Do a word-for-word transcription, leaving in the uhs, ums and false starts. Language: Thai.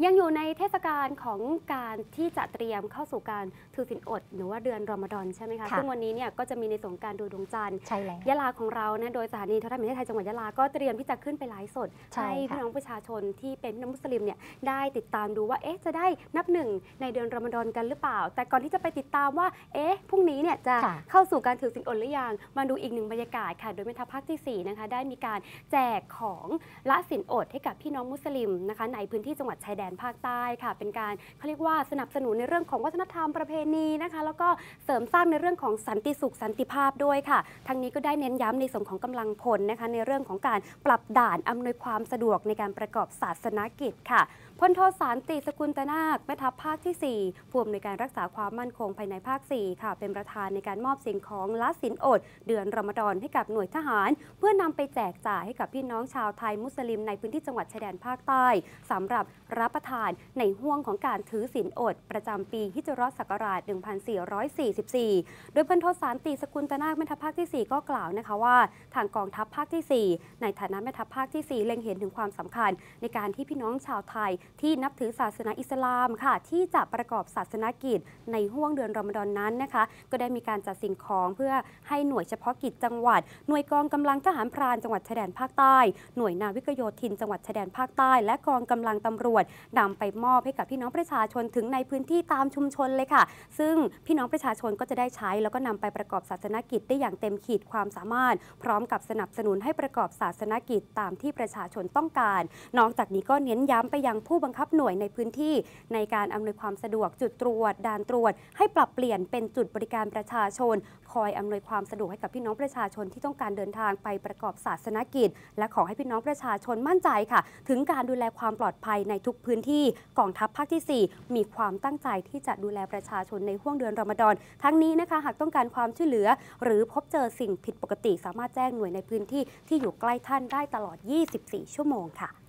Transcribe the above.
ยังอยู่ในเทศกาลของการที่จะเตรียมเข้าสู่การถือศีลอดหรือว่าเดือนรอมฎอนใช่ไหมคะซึ่งวันนี้เนี่ยก็จะมีในส่วนการดูดวงจันทร์ใช่แล้วยะลาของเรานะโดยสถานีโทรทัศน์แห่งประเทศไทยจังหวัดยะลาก็เตรียมที่จะขึ้นไปไลฟ์สดให้พี่น้องประชาชนที่เป็นพี่น้องมุสลิมเนี่ยได้ติดตามดูว่าเอ๊ะจะได้นับหนึ่งในเดือนรอมฎอนกันหรือเปล่าแต่ก่อนที่จะไปติดตามว่าเอ๊ะพรุ่งนี้เนี่ยจะเข้าสู่การถือศีลอดหรือยังมาดูอีกหนึ่งบรรยากาศค่ะโดยแม่ทัพภาคที่สี่นะคะได้มีการแจกของละศีลอดให้กับพี่น้องมุสลิมนะคะในพื้นที่จังหวัดชายแดนภาคใต้ค่ะเป็นการเขาเรียกว่าสนับสนุนในเรื่องของวัฒนธรรมประเพณีนะคะแล้วก็เสริมสร้างในเรื่องของสันติสุขสันติภาพด้วยค่ะทั้งนี้ก็ได้เน้นย้ำในส่วนของกำลังพลนะคะในเรื่องของการปรับด่านอำนวยความสะดวกในการประกอบศาสนกิจค่ะพลโทสันติสกุลตนาคแม่ทัพภาคที่สี่ผู้อำนวยการรักษาความมั่นคงภายในภาคสี่ค่ะเป็นประธานในการมอบสิ่งของละศีลอดเดือนรอมฎอนให้กับหน่วยทหารเพื่อนำไปแจกจ่ายให้กับพี่น้องชาวไทยมุสลิมในพื้นที่จังหวัดชายแดนภาคใต้สำหรับรับประทานในห่วงของการถือศีลอดประจำปีฮิจเราะห์ศักราช หนึ่งพันสี่ร้อยสี่สิบสี่ โดยพลโทสันติสกุลตนาคแม่ทัพภาคที่สี่ก็กล่าวนะคะว่าทางกองทัพภาคที่สี่ในฐานะแม่ทัพภาคที่สี่เล็งเห็นถึงความสำคัญในการที่พี่น้องชาวไทยที่นับถือศาสนาอิสลามค่ะที่จะประกอบศาสนกิจในห่วงเดือนรอมฎอนนั้นนะคะก็ได้มีการจัดสิ่งของเพื่อให้หน่วยเฉพาะกิจจังหวัดหน่วยกองกำลังทหารพรานจังหวัดชายแดนภาคใต้หน่วยนาวิกโยธินจังหวัดชายแดนภาคใต้และกองกำลังตำรวจนำไปมอบให้กับพี่น้องประชาชนถึงในพื้นที่ตามชุมชนเลยค่ะซึ่งพี่น้องประชาชนก็จะได้ใช้แล้วก็นำไปประกอบศาสนกิจได้อย่างเต็มขีดความสามารถพร้อมกับสนับสนุนให้ประกอบศาสนกิจตามที่ประชาชนต้องการนอกจากนี้ก็เน้นย้ำไปยังผู้บังคับหน่วยในพื้นที่ในการอำนวยความสะดวกจุดตรวจด่านตรวจให้ปรับเปลี่ยนเป็นจุดบริการประชาชนคอยอำนวยความสะดวกให้กับพี่น้องประชาชนที่ต้องการเดินทางไปประกอบศาสนกิจและขอให้พี่น้องประชาชนมั่นใจค่ะถึงการดูแลความปลอดภัยในทุกพื้นที่กองทัพภาคที่สี่มีความตั้งใจที่จะดูแลประชาชนในห่วงเดือนรอมฎอนทั้งนี้นะคะหากต้องการความช่วยเหลือหรือพบเจอสิ่งผิดปกติสามารถแจ้งหน่วยในพื้นที่ที่อยู่ใกล้ท่านได้ตลอดยี่สิบสี่ชั่วโมงค่ะ